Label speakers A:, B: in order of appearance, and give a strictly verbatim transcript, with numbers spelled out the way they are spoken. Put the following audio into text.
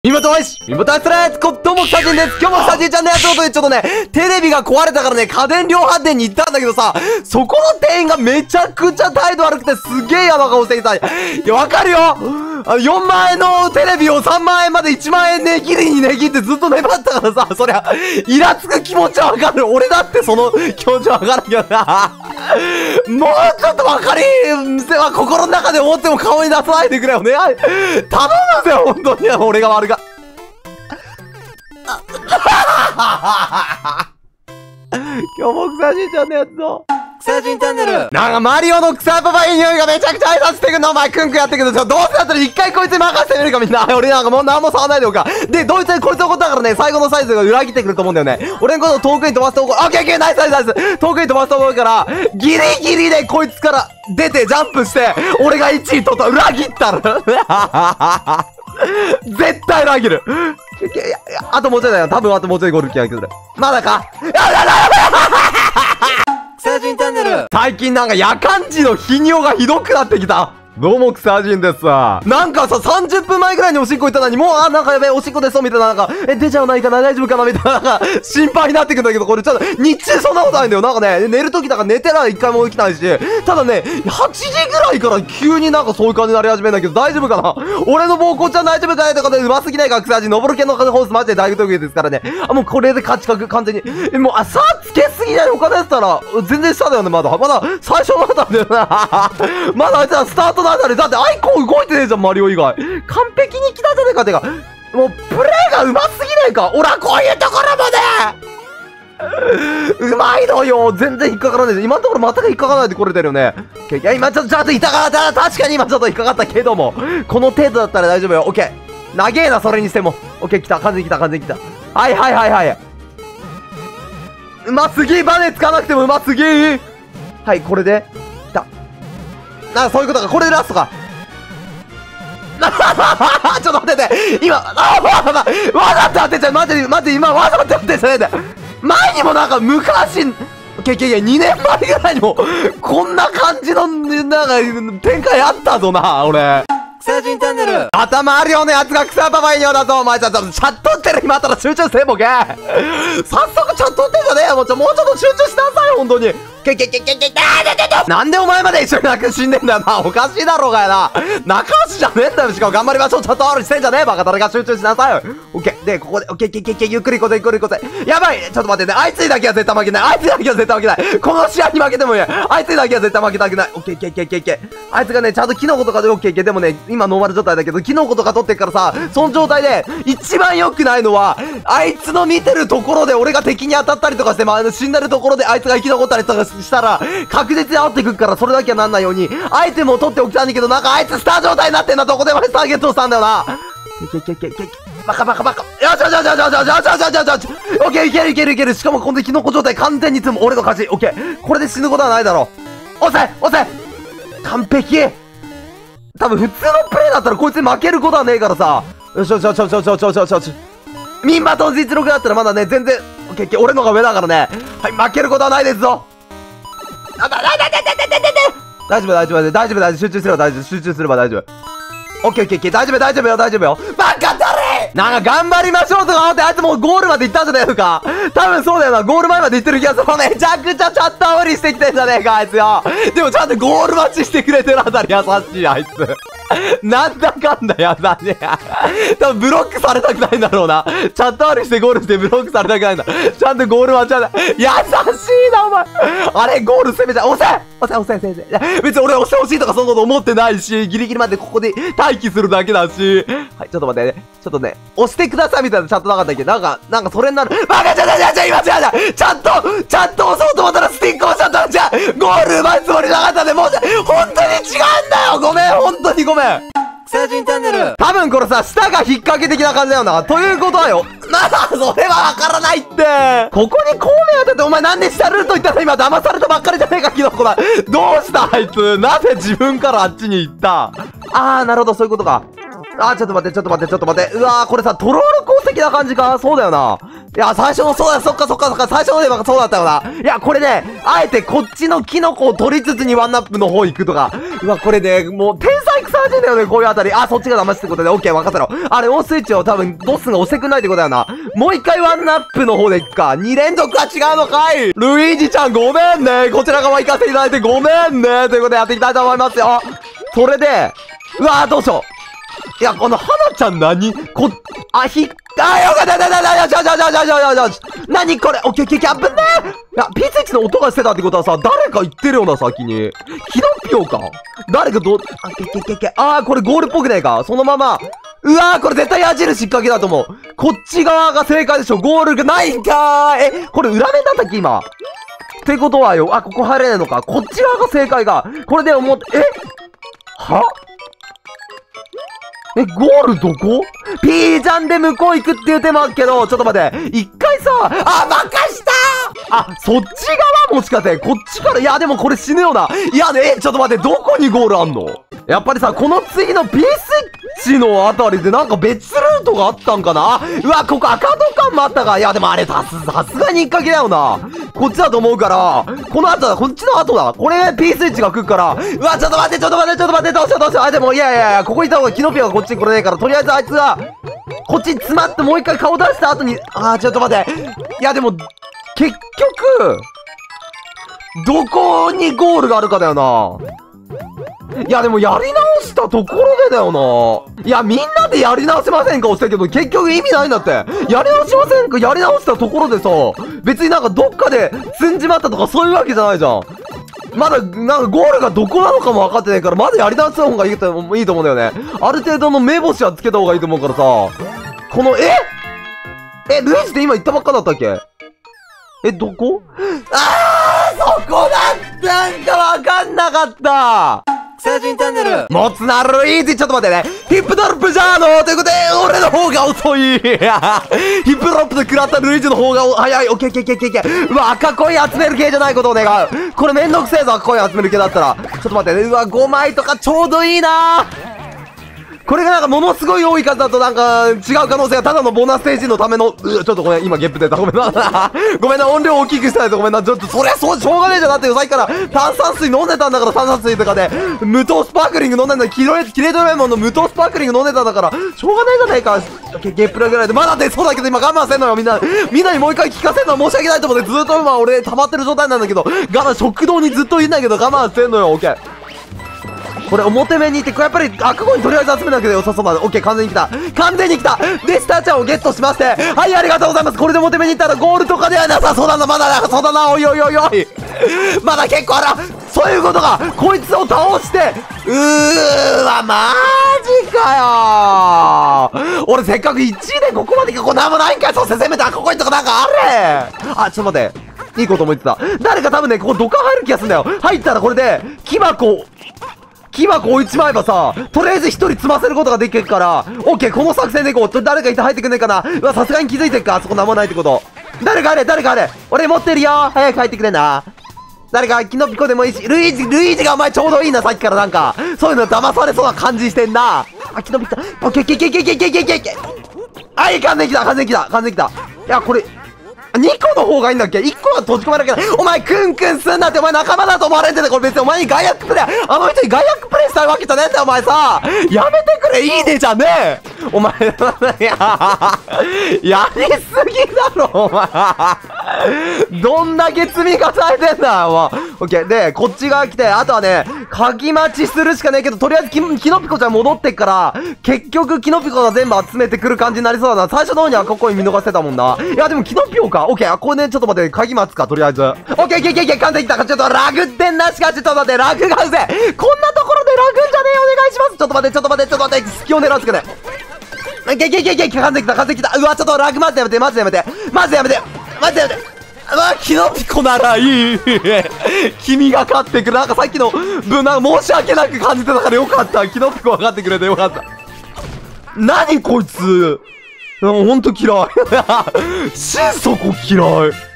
A: みもといしみもといすれどうも、さじんです。今日もさじんちゃんのやつをというちょっとね、テレビが壊れたからね、家電量販店に行ったんだけどさ、そこの店員がめちゃくちゃ態度悪くてすげえヤバ顔してきた。いや、わかるよあのよんまんえんのテレビをさんまんえんまでいちまんえん値切りに値切ってずっと粘ったからさ、そりゃ、イラつく気持ちはわかる。俺だってその気持ちはわかるけどな。もうちょっとわかり店は心の中で思っても顔に出さないでくれよね。頼むぜ、本当に。俺が悪が。今日も草じんちゃんのやつを。
B: 草じんチャンネル。
A: なんかマリオの草パパいい匂いがめちゃくちゃ挨拶してくんの。お前クンクンやってくるけど、どうせだったら一回こいつに任せてみるかみんな。俺なんかもう何も触らないでおくか。で、どいつにこいつのことだからね、最後のサイズが裏切ってくると思うんだよね。俺のことを遠くに飛ばすとこ、オッケーオッケーナイスナイスナイス。遠くに飛ばすところから、ギリギリでこいつから出てジャンプして、俺がいちい取った裏切ったら。絶対裏切る。いやいや、あともうちょいだよ。多分あともうちょいゴール気がする。まだかやだやだ
B: 草じんチャンネル。
A: 最近なんか夜間時の頻尿がひどくなってきた。どうも、草じんですわ。なんかさ、さんじゅっぷんまえぐらいにおしっこ行ったのに、もう、あ、なんかやべえ、おしっこ出そうみたいな、なんか、え、出ちゃわないかな、大丈夫かなみたいな、なんか、心配になってくんだけど、これちょっと、日中そんなことないんだよ。なんかね、寝るときだから寝てら一回も起きないし、ただね、はちじぐらいから急になんかそういう感じになり始めるんだけど、大丈夫かな俺の膀胱ちゃん大丈夫かいとかで、うますぎないか、草じん、登る系のホースマジで大特技ですからね。あ、もうこれで勝ち確、完全に。え、もう、あ、差つけすぎない他のやつたら、全然下だよね、まだ。まだ、最初のあたりだよな。まだあいつらスタートのあたり、だって、アイコン動いてねえじゃん、マリオ以外。完璧に来たじゃねえか、てか。もう、プレイが上手すぎないか。おら、こういうところまでうまいのよ。全然引っかからないで。今のところ全く引っかからないでこれてるよね。いや、今ちょっと、ちょっと引っかかった。確かに今ちょっと引っかかったけども。この程度だったら大丈夫よ。オッケー。長えな、それにしても。オッケー、来た。完全に来た、完全に来た。はいはいはいはい。うますぎー。バネつかなくてもうますぎー。はい、これで。来た。なんかそういうことか。これでラストか。ちょっと待ってて。今、あ、わ、わ、わざと当てちゃう。待って、待って、今わざと当てちゃうね。前にもなんか昔、けけけ、にねんまえぐらいにも、こんな感じの、なんか、展開あったぞな、俺。
B: 草じんチャンネル。
A: 頭あるようなやつが草パパいようだぞ。お前ちょっとチャットってる暇あったら集中せえボケ。早速チャットってんじゃねえよ。もうちょ、もうちょっと集中しなさい、本当に。けけけけけけなんでお前まで一緒に泣く死んでんだよな。おかしいだろうがよな。仲良しじゃねえんだよ。しかも頑張りましょう。チャットあるしてんじゃねえバカ。誰が集中しなさいよ。オッケー。で、ここで、オッケー、けけけゆっくり行こうぜ、ゆっくり行こうぜ。やばい。ちょっと待ってね。あいつにだけは絶対負けない。あいつにだけは絶対負けない。この試合に負けてもいい。あいつにだけは絶対負けたくない。オッケー、けけけけ。あいつがね、ちゃんとキノコとかでオッケー、でもね、今ノーマル状態だけど、キノコとか取ってっからさ、その状態で、一番良くないのは、あいつの見てるところで俺が敵に当たったりとかして、まあ、死んでるところであいつが生き残ったりとかしたら、確実に煽ってくるから、それだけはなんないように、アイテムを取っておきたいんだけど、なんかあいつスター状態になってんな、どこでもターゲットをしたんだよな。けけけけけけ。バカバカバカ。よしよしよしよしよしよしよしよしよし。オッケー、いけるいけるいける。しかもこのキノコ状態完全に積む。俺の勝ち。オッケー。これで死ぬことはないだろう。押せ押せ完璧。多分普通のプレイだったらこいつに負けることはねえからさ。よしよしよしよしよしよしよしよしよし。ミンバと実力だったらまだね、全然、オッケーオッケー。俺のが上だからね。はい、負けることはないですぞ。あ、だ、だ、だ、だ、だ、だ、だ、大丈夫、大丈夫、大丈夫、大丈夫、集中すれば大丈夫、集中すれば大丈夫。オッケー、オッケー、オッケー、大丈夫、大丈夫よ、大丈夫よ。バカだれなんか頑張りましょうとか思って、あいつもうゴールまで行ったんじゃねえのか。多分そうだよな、ゴール前まで行ってる気がする。めちゃくちゃチャット煽りしてきてんじゃねえか、あいつよ。でもちゃんとゴール待ちしてくれてるあたり優しい、あいつ。なんだかんだやだね。多分ブロックされたくないんだろうな。チャットあるしてゴールしてブロックされたくないんだ。ちゃんとゴール待ちは優しいな、お前。あれ、ゴール攻めちゃう。押せ押せ押せ押せ。別に俺押してほしいとかそんなこと思ってないし、ギリギリまでここで待機するだけだし。はい、ちょっと待ってね。ちょっとね、押してくださいみたいなチャットなかったっけ。なんか、なんかそれになる。バカちゃちゃちゃちゃ、今ちゃちゃちゃんと、ちゃんと押そうと思ったらスティック押しちゃったんじゃ。ゴール奪うつもりなかったんで、もう、本当に違うんだよ。ごめん、本当にごめん。
B: 草じんチャンネル。
A: 多分これさ、舌が引っ掛け的な感じだよな。ということだよ。なあ、それはわからないって。ここに孔明当てて、お前なんで下ルート行ったの。今騙されたばっかりじゃねえか、キノコだ。どうしたあいつ。なぜ自分からあっちに行った。あー、なるほど、そういうことか。あー、ちょっと待って、ちょっと待って、ちょっと待って。うわー、これさ、トロール鉱石な感じか。そうだよな。いや、最初の、そうだ、そっかそっかそっか、最初のでそうだったよな。いや、これね、あえてこっちのキノコを取りつつにワンナップの方行くとか。うわ、これね、もう、天才草難しいんだよね、こういうあたり。あ、そっちが騙しってことで、オッケー、任せろ。あれ、オンスイッチを多分、ボスが押してくんないってことだよな。もう一回ワンナップの方でいくか。に連続は違うのかい。ルイージちゃん、ごめんね。こちら側行かせていただいてごめんね。ということでやっていきたいと思いますよ。それで、うわー、どうしよう。いや、この花ちゃん何こ、あ、ひ、あ、よかった、だだだ、よしよしよしよしよしよしよし。何これ、オッケーオッケーオッケー、あぶねー。いや、ピースイッチの音がしてたってことはさ、誰か言ってるよな、先に。キノピオか誰かど、あ、けけけけ、あー、これゴールっぽくねえかそのまま。うわー、これ絶対矢印引っ掛けだと思う。こっち側が正解でしょ。ゴールがないんかー。え、これ裏面だったっけ、今。ってことはよ、あ、ここ入れないのか。こっち側が正解が。これで思って、えはえ、ゴールどこ？ P ちゃんで向こう行くっていう手もあるけど、ちょっと待って。一回さ、あ、任したーあ、そっち側もしかして、こっちから、いや、でもこれ死ぬよな。いやね、ちょっと待って、どこにゴールあんの？やっぱりさ、この次の P スイッチのあたりでなんか別ルートがあったんかな？うわ、ここ赤土管もあったか。いや、でもあれさす、さすがに引っ掛けだよな。こっちだと思うから、この後だ、こっちの後だ。これ P スイッチが来るから、うわ、ちょっと待って、ちょっと待って、ちょっと待って、どうしようどうしよう。あ、でも、いやいやいや、ここにいた方がキノピオがこっちに来れねえから、とりあえずあいつが、こっちに詰まってもう一回顔出した後に、あー、ちょっと待って。いや、でも、結局、どこにゴールがあるかだよな。いや、でもやり直したところでだよな。いや、みんなでやり直せませんか押したけど、結局意味ないんだって。やり直しませんかやり直したところでさ、別になんかどっかで積んじまったとかそういうわけじゃないじゃん。まだ、なんかゴールがどこなのかも分かってないから、まだやり直した方がいいと、いいと思うんだよね。ある程度の目星はつけた方がいいと思うからさ、この、ええ、ルイージって今言ったばっかだったっけ？え、どこ？あー、そこだったんか分かんなかった
B: 草人チャンネル
A: もつなルイージちょっと待ってね。ヒップドロップじゃーのということで、俺の方が遅いヒップドロップで食らったルイージの方が早い。オッケーオッケーオッケーオッケー。うわ、赤コイン集める系じゃないことを願う。これめんどくせえぞ、赤コイン集める系だったら。ちょっと待ってね。うわ、ごまいとかちょうどいいなー。これがなんかものすごい多い数だとなんか違う可能性がただのボーナスステージのための、うちょっとごめん、今ゲップ出た。ごめんな。ごめんな、音量大きくしたいとごめんな。ちょっとそりゃそう、しょうがねえじゃん。だってさっきから炭酸水飲んでたんだから、炭酸水とかで。無糖スパークリング飲んでんだ。キレ、キレドラえもんの無糖スパークリング飲んでたんだから、しょうがねえじゃないか。ゲゲップぐらいで。まだ出そうだけど今我慢せんのよ、みんな。みんなにもう一回聞かせるのは申し訳ないと思ってずっと今俺溜まってる状態なんだけど、我慢、食堂にずっといるんだけど我慢せんのよ、オッケー。これ表面にいて、これやっぱり赤コインとりあえず集めなきゃ良さそうだね。オッケー、完全に来た。完全に来たで、スターちゃんをゲットしまして。はい、ありがとうございます。これで表面に行ったらゴールとかではなさそうだな。まだなさそうだな。おいおいおいおい。まだ結構あら、そういうことか。こいつを倒して、うーわ、マジかよー。俺せっかくいちいでここまで来た。ここなんもないんかい。そしてせめて赤コインとかなんかあれ。あ、ちょっと待って。いいこと思いついた。誰か多分ね、ここ土管入る気がするんだよ。入ったらこれで、木箱、木箱置いちまえばさ、とりあえず一人積ませることができるから、オッケー、この作戦でいこう。ちょ、誰かいて入ってくんねえかな。うわ、さすがに気づいてっか。あそこなんもないってこと。誰かあれ、誰かあれ。俺持ってるよ。早く入ってくれな。誰か、キノピコでもいいし、ルイージ、ルイージがお前ちょうどいいな、さっきからなんか。そういうの騙されそうな感じしてんな。あ、キノピコ、オッケー、ケケケケケケケケ。はい、完全に来た、完全に来た、完全に来た。いや、これ、にこの方がいいんだっけ ?いっ 個は閉じ込めなきゃない。お前クンクンすんなってお前仲間だと思われてて、これ別にお前に害悪プレイ、あの人に害悪プレイしたいわけじゃねえんだよお前さ。やめてくれ、いいねじゃねえ。お前、いや、やりすぎだろお前。どんだけ積み重ねてんだよ、お前。オッケー。で、こっち側来て、あとはね、鍵待ちするしかねえけど、とりあえずキ、キノピコちゃん戻ってっから、結局キノピコが全部集めてくる感じになりそうだな。最初の方にはここに見逃してたもんな。いや、でもキノピオか。オッケー。これね、ちょっと待って、鍵待つか、とりあえず。オッケー、オッケー、オッケー、完全に来たか。ちょっとラグってんなしか、ちょっと待って、ラグがうぜ。こんなところでラグんじゃねえ、お願いします。ちょっと待って、ちょっと待って、ちょっと待って、隙を狙うつけね。いけいけいけいけ、完全に来た、完全に来た。うわ、ちょっとラグマジでやめて、マジでやめて。マジでやめて。マジでやめて。うわ、キノピコならいい。君が勝ってくる。なんかさっきの分、なんか申し訳なく感じてたからよかった。キノピコが勝ってくれてよかった。何こいつ。ほんと嫌い。心底嫌い。